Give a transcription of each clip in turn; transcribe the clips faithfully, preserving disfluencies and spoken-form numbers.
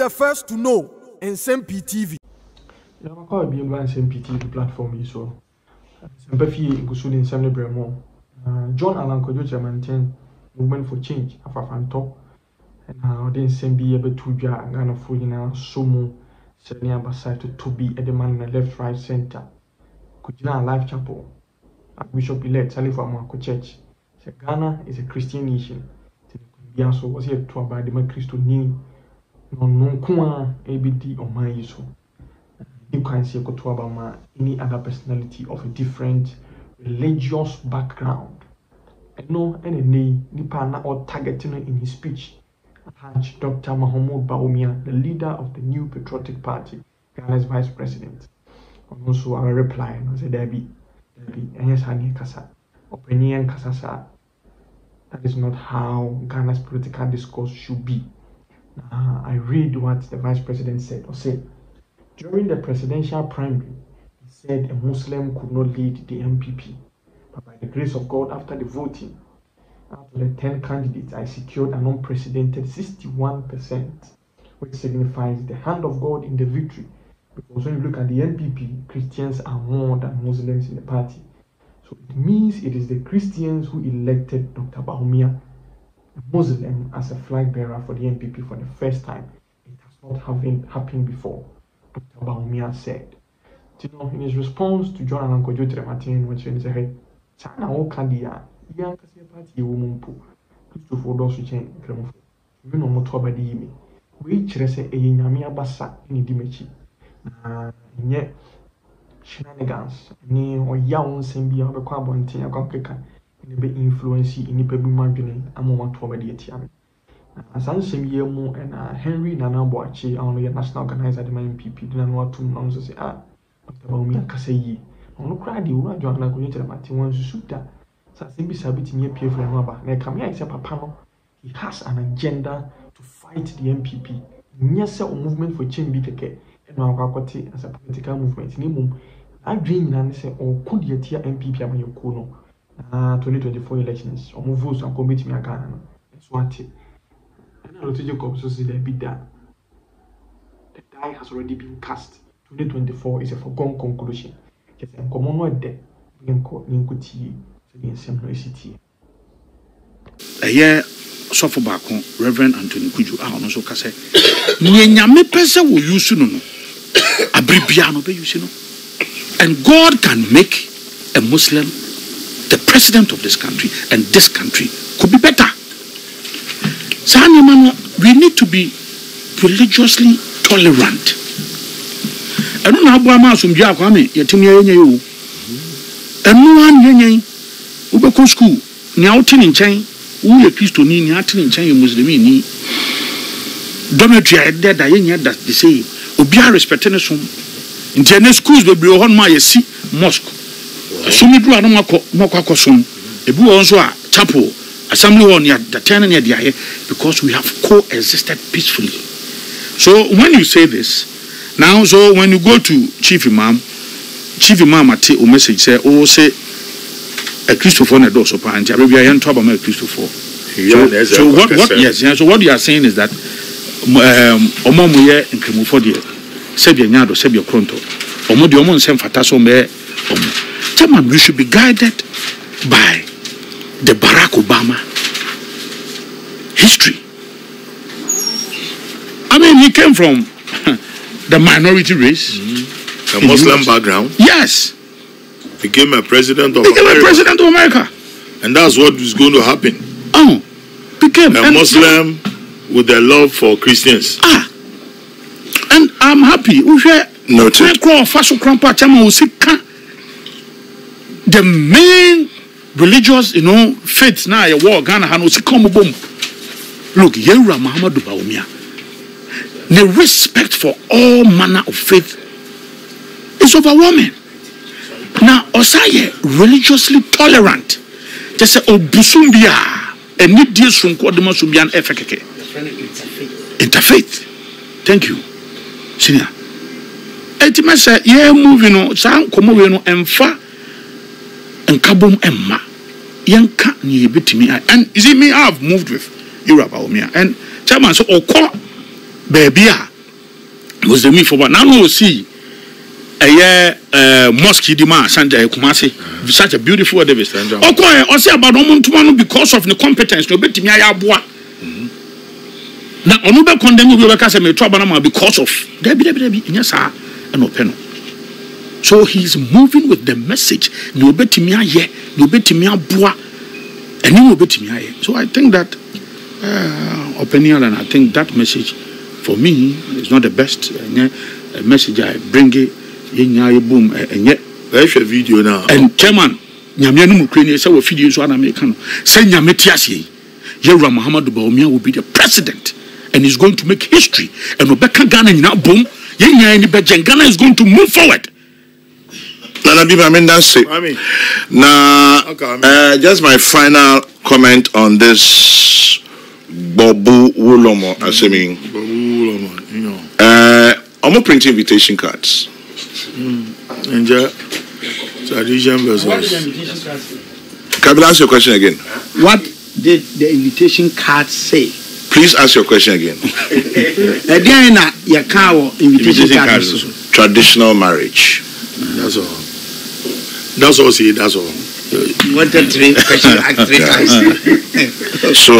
the first to know in S M P T V. You know, I call it S M P T V platform. So, sympathy in Gusuli in Samuel Bremo. John Allan Kojo maintain movement for change. Afafanto, and now then same be able to be a Ghana for you now. Sumo, Senia Basai to be a demand in the left, right, center. Kujina Life Chapel. Bishop elect Salifu Amwako Church. Ghana is a Christian nation. So was here to about the Christo ni no no kwa A B D or my issue. You can see about any other personality of a different religious background. And no any name Nipana or targeting in his speech. Attached Doctor Mahmoud Bawumia, the leader of the New Patriotic Party, Ghana's vice president. And also our reply was a Debbie. Debbie, and yes, Hani Kasa. Opinion Kasasa. That is not how Ghana's political discourse should be. Uh, I read what the vice president said or said. During the presidential primary, he said a Muslim could not lead the M P P. But by the grace of God, after the voting, out of the ten candidates, I secured an unprecedented sixty-one percent, which signifies the hand of God in the victory. Because when you look at the M P P, Christians are more than Muslims in the party. So it means it is the Christians who elected Doctor Bawumia, a Muslim, as a flag bearer for the M P P for the first time. It has not having happened before, Doctor Bawumia said. You know, in his response to John Allan Kojo Trematin, which he said, "Sana o kandia, iya kasi party wumumpu, Christopher Dosu chen kremofo. You know moto abadi yimi. We chirese e nyame abasa ni dimechi. Na nye shenanigans ni oya won sembi abekwa abonten akwakeka ni be influence ni pe bi madwene amoma to abadi etiame asan sembi mu na Henry Nana Boachi on the national organizer the M P P dina no atum no so say ah Doctor Bawumia kasa yi ono kra di wo adwo na konye Trematin won susuda sa sembi sabiti ni P F no aba na kam ya ise papa no he has an agenda to fight the M P P nyese o movement for change bi keke no akwakote as a political movement ni mum I dream na say o kodi atia M P P amanyoku no na twenty twenty-four elections o move so committee me Ghana no so ate and I to Jacob so say there be that the die has already been cast. Twenty twenty-four is a foregone conclusion. Just en komo no de nko nkuti so the nsem no esitie eye sofo baako Reverend Anthony Kuju a no so ka say nyanyame pese wo use no no abribia no be use no. And God can make a Muslim the president of this country, and this country could be better. So, we need to be religiously tolerant. I don't know how Bama Sumja Kwame, Yatimia, and no one Yen Ubako school, Niautin in Chain, who a Christoni, Niatin in Chain, Muslimini, Dormitory, dead, I ain't that they say, Ubia respecting us. In the schools will be on my see mosque. Sumi do no mako mako sum. Ebu also a chapel assembly on the ten near the because we have coexisted peacefully. So when you say this, now so when you go to Chief Imam, Chief Imam ate o message say oh say a Christopher na do so pa ntia be bia talk about Christopher. So, so what what yes, yeah, so what you are saying is that um omomo ye nkemufo de Sebia Nyado, Sebia Kronto, Omo de Omo Nsem Fataso me Omo. Chairman, we should be guided by the Barack Obama history. I mean, he came from the minority race, mm-hmm. a Muslim background. Yes, became a president of became America. a president of America, and that's what is going to happen. Oh, became a Muslim with a love for Christians. Ah. And I'm happy. Noted. The main religious, you know, faith now, your war, Ghana, Hanosi, come boom. Look, Yera Muhammadu Bawumia. The respect for all manner of faith is overwhelming. Now, Osaye, religiously tolerant. Just say, Obusumbia, and need dear Sunkodema Sumbian Efekeke. Interfaith. Thank you. Senior. Etima say ye moving no sa komo we no emfa enkabom emma yenka ni ebetimi and is it me I have moved with Europe Bawumia and chairman so okọ baby a was the me for what now no see a year uh mosque di ma Sanja Kumasi such a beautiful Davis okay o say about omo because of the competence no betimi ayaboa na onu be condemn we be say me to abana because of debi debi debi nya sa e no pe no. So he's moving with the message no betimi aye no betimi aboa eni no betimi aye. So I think that uh opinion, and I think that message for me is not the best uh, message I bring it in boom and yet there's a video now and chairman nyame no Ukraine say we video so na make no say nyame tiase Yewura Muhammadu Bawumia will be the president and he's going to make history and Obeka Ghana nyina boom yenya any be Ghana is going to move forward. Nana Biba, I mean that's it. Now, uh, just my final comment on this Bobu Wulomo, I mean, Bobu Wulomo, you know. Uh, I'm gonna print invitation cards. Mm. And just tradition versus. Can I ask your question again? What did the invitation card say? Please ask your question again. Again, your car invitation card. Traditional marriage. That's all. That's all. See, that's all. You wanted three questions, ask three times. So,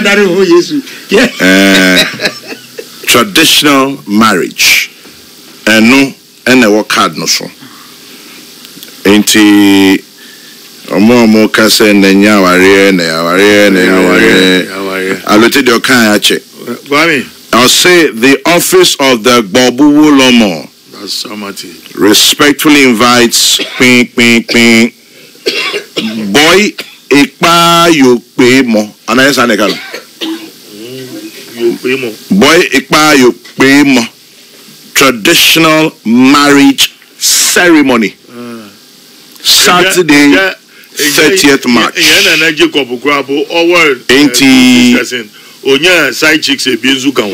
uh, traditional marriage. And no, and I work hard no so. Ain't he? Omo omo kase nenya ware na ware na ware. I looked at your kind check. I'll say the office of the Bobu Wulomo. That's somebody. Respectfully invites ping ping ping. Boy ikpa yo pe mo. Ana yesa ne kan. Yo pe mo. Boy ikpa yo pe mo. Traditional marriage ceremony. Uh, Saturday, thirtieth March. Yeah, na Jacob Kwabo over eighty. Onya side chicks e bienzu kan.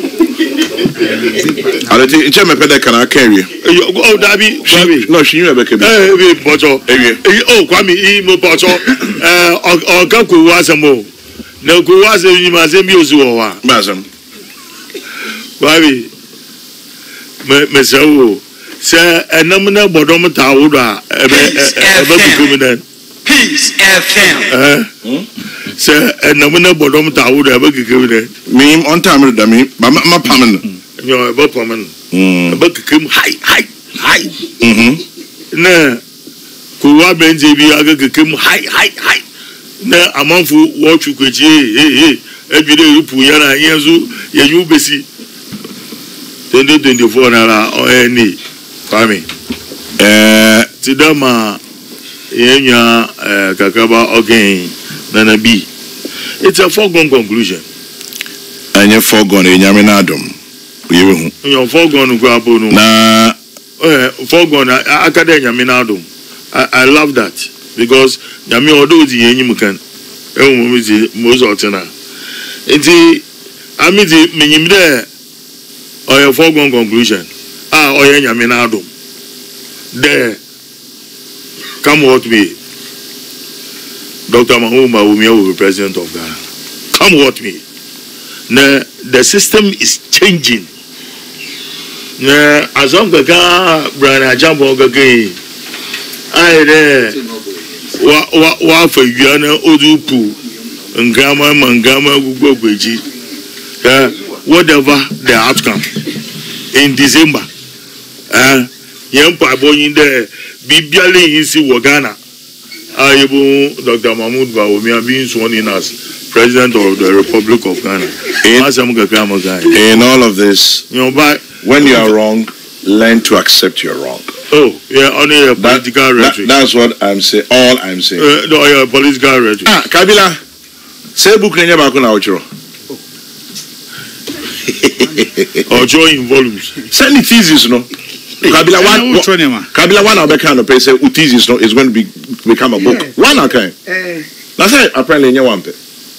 I don't think me pede can I carry. Oh, Dabi, Kwame. No, she knew about it. Eh, we bocho. Oh, Kwame, e mo bocho. Eh, o kan ko wasamo. Na ko wasamo ni ma se mi ozu o wa. Mazam. Kwame. Me me se wo. Se enam na bodom ta wo do a ebe ebe kukumen. Peace F M. Eh? Se enam na bodom ta wo do ebe kukumen. Me on time da me, ma ma pamen. Yo ebe pamen. Mm. Ebe kukum hi hi hi. Mhm. Na ko wa benje bi aga kukum hi hi hi. Na amanfu wo twukwechi eh eh ebi de rupu yana yenzu yenyu besi. twenty twenty-four naira o eni Kwame eh tidama yenya eh kakaba again nana B. It's a foregone conclusion. Anya foregone enyame na adom yewe hu your foregone go abonu na eh foregone akada enyame na adom. I, I love that because nyame odo di yenyim kan ehun mo mi mo so tina enti amidi menyim de or your foregone conclusion. Ah, or your Yaminadum. There, come what me. Doctor Mahuma Umia will be president of Ghana. Come what me. Now, the system is changing. Now, as long as Brian Ajambo again, I there. Wa wa wa for Guyana Odupu, and Grandma Mangama Guguji. Whatever the outcome in December, uh, young Pabo in there, Bibiali in Ghana. I able Doctor Mahmoud Bawumia being sworn in as President of the Republic of Ghana. In, in all of this, you know, but when you are wrong, learn to accept you're wrong. Oh, yeah, only a political that, rhetoric. That, that's what I'm saying. All I'm saying. Uh, no, yeah, political rhetoric. Ah, Kabila, say book nenya bako na ochro. Or join volumes. Send it thesis, no. Kabila one, Kabila one of the kind of person who thesis no is going to be become a book. Yes. One okay. Uh, That's it. Apparently, you want it.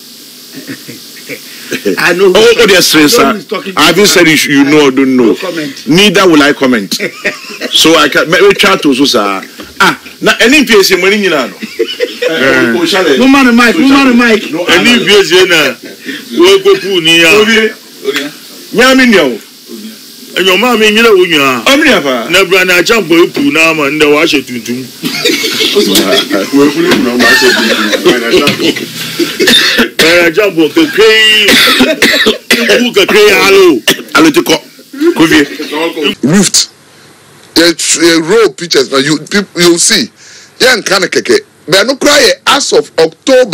I know. Oh, oh dear sir. I've been said you, you know or don't know. No Neither will I comment. So I can maybe chat to Susa. Ah, now any P S money you know. No man Mike, no man Mike. Any P S na. We go pu ni ya. Nyami nyo. And your mammy, you know, when you are. I'm never. Never, and I jump with you now, and the wash it to do. I jump with the cray. Who can cray? Hello. Hello, to call. Rift. The road pictures, now you you'll see. Young Kanakeke. But no cry as of October.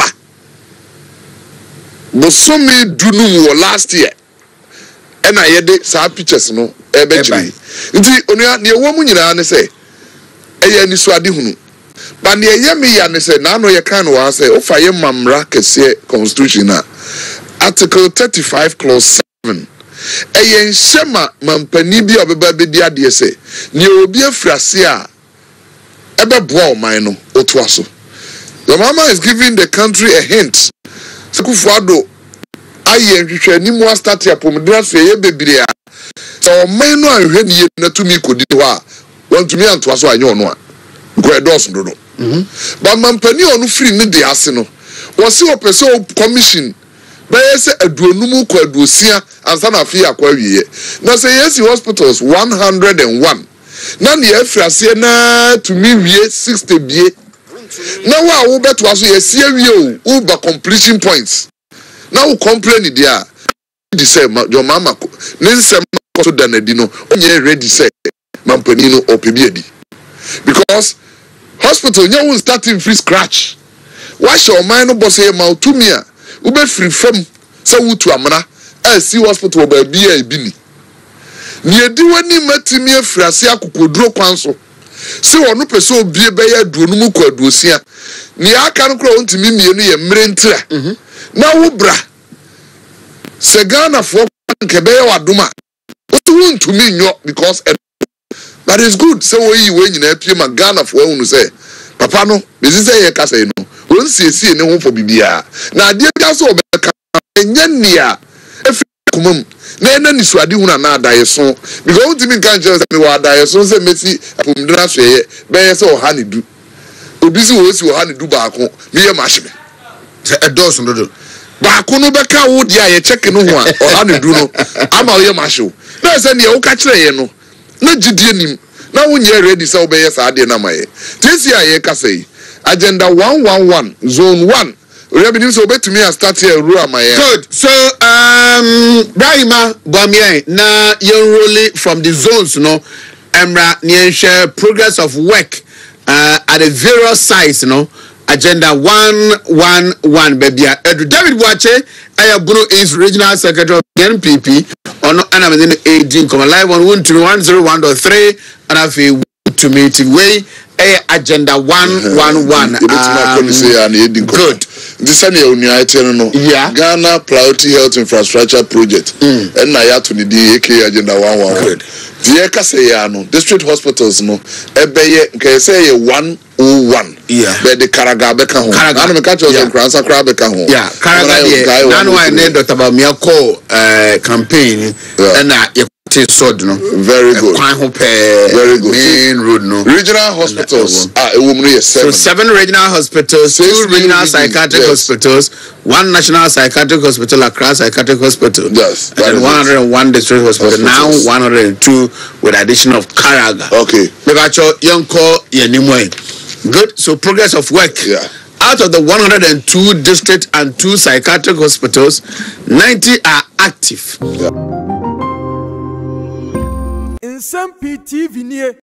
Bosomi Dunu last year. And I had some pictures, no, eventually. Indeed, only a woman in say, a Niswadi Hunu. But near Yemi and say, Nano Yakan was say, oh, fire mamra kese constitution. Article thirty-five, clause seven. A yen shema mampanibia of a baby dear dear say, Neo be a frasia. Ebe boa mino, Otwaso. The mama is giving the country a hint. Sekufuado. Aye, you ni mo start ya pomdra so ye bebire a. So man no ahwe ni na tumi kodi ho a. Won tumi anto so anyo no a. Go edos ndo no. Mhm. Ba mampani onu free ni de ase no. Wo se o pese commission. Ba ye se aduonum ko aduosia ansa na afi akwa wiye. Na se yes hospitals one hundred and one. Na ne afrase na tumi wiye sixty bie. Na wa wo beto aso ye sie wiye o. Wo ba completion points. Now complain there. They say your mama Ninsem to Danadino, only ready say Mampanino or Pibiedi. Because hospital you won't start in free scratch. Why shall my no boss here Mautumia? Ube free from so to Amana, I see hospital by B A Bini. Near do any matimia frasia kukudro council. So on no peso be a bear do no muko dosia. Nia can grow to me near Mrentra. Now ubra Segana for Kebeo Aduma. What want to mean you because that is good. So we when you help you Ghana for one say Papa no, this is a case no. Won't see see any home for Bibia. Now dear Gaso Yenia if come na na niswadi huna na dayeso because what me can just me wa dayeso say meti apumdra so ye be say o ha ne du obi si wo si o ha ne du ba ko me ye machine a dozen do baako no beka wo dia ye check no ho a o ha ne du no ama o ye masho na say ne wo ka kire ye no na gidie nim na wo nye ready say wo be ye sa ade na maye this year ye ka say agenda one one one zone one we have been so bet me start here rule maye good so um Brahima Bwamie na you roll from the zones no emra ne share progress of work uh, at the various sites no agenda one one one baby David Boache Ayabuno is regional secretary of the N P P on and I'm in eighteen come live on one to one zero one dot three and I feel to meet way a agenda one one one good this is no yeah Ghana Priority Health Infrastructure Project and na ya to the D A K agenda one one one good the ka say ya no district hospitals no ebeye nke say one oh one yeah be the Karaga beka ho na me ka cho so kransa kra beka ho yeah Karaga dey na no na Doctor Bamia call uh campaign and na sword no very good very good main road no regional hospitals ah e wom no yes seven so seven regional hospitals two regional psychiatric yes. hospitals one national psychiatric hospital Accra psychiatric hospital yes and one hundred and one district hospital now one hundred and two with addition of Karaga okay me ba cho yonko yenimwe good so progress of work yeah out of the one hundred and two district and two psychiatric hospitals ninety are active N S M P T V